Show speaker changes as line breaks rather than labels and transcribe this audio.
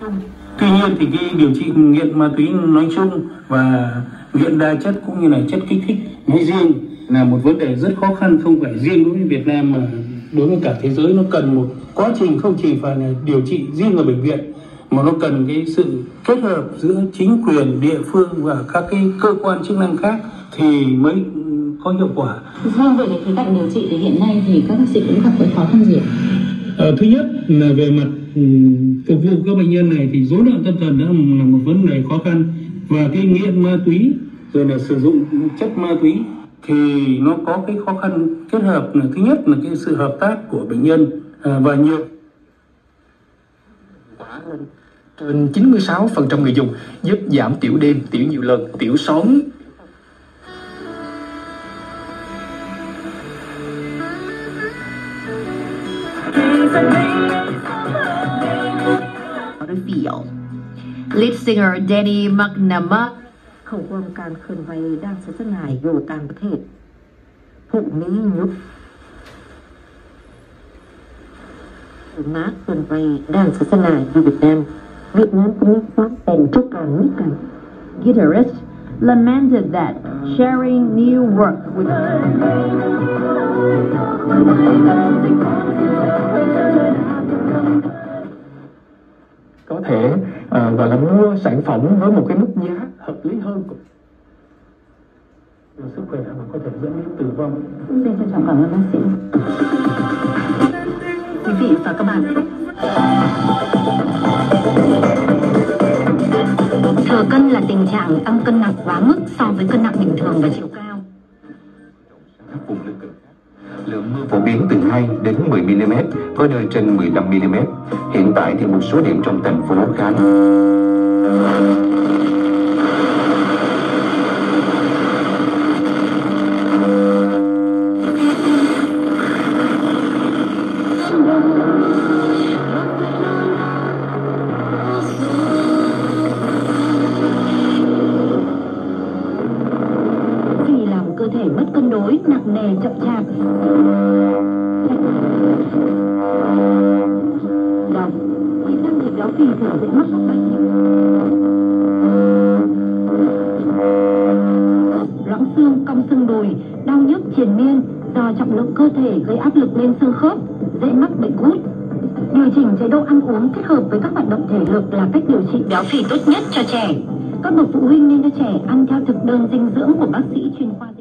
Tuy nhiên thì cái điều trị nghiện ma túy nói chung và nghiện đa chất cũng như là chất kích thích nói riêng là một vấn đề rất khó khăn, không phải riêng đối với Việt Nam mà đối với cả thế giới. Nó cần một quá trình không chỉ phải là điều trị riêng ở bệnh viện mà nó cần cái sự kết hợp giữa chính quyền địa phương và các cái cơ quan chức năng khác thì mới có hiệu quả.
Vâng, vậy thì cạnh điều trị thì hiện nay thì các bác sĩ cũng gặp cái khó khăn gì ạ?
Thứ nhất là về mặt phục vụ các bệnh nhân này thì rối loạn tâm thần đã là một vấn đề khó khăn, và cái nghiện ma túy rồi là sử dụng chất ma túy thì nó có cái khó khăn kết hợp là thứ nhất là cái sự hợp tác của bệnh nhân và nhiều
trên 96% người dùng, giúp giảm tiểu đêm, tiểu nhiều lần, tiểu sớm.
Lead singer Danny McNamara
เขาร่วมการเคลื่อนไหวด้านศาสนาอยู่ต่างประเทศพวกนี้ยุบนักเคลื่อนไหวด้านศาสนาอยู่เวียดนามก็มีความเป็นทุกการนี้กัน
guitarist lamented that sharing new work with
có thể gọi là mua sản phẩm với một cái mức giá hợp lý hơn.
Sức khỏe mà có thể dẫn đến tử vong.
Xin trân trọng cảm ơn bác sĩ.
Quý vị và các bạn,
thừa cân là tình trạng tăng cân nặng quá mức so với cân nặng bình thường và chiều cao.
Lượng mưa phổ biến từ 2 đến 10 mm, có nơi trên 15 mm. Hiện tại thì một số điểm trong thành phố khá
Vì làm cơ thể mất cân đối, nặng nề, chậm chạp. Khi tăng thể béo phì thường dễ mắc các bệnh loãng xương, cong xương đùi, đau nhức triền miên do trọng lượng cơ thể gây áp lực lên xương khớp, dễ mắc bệnh gút. Điều chỉnh chế độ ăn uống kết hợp với các hoạt động thể lực là cách điều trị béo phì tốt nhất cho trẻ. Các bậc phụ huynh nên cho trẻ ăn theo thực đơn dinh dưỡng của bác sĩ chuyên khoa.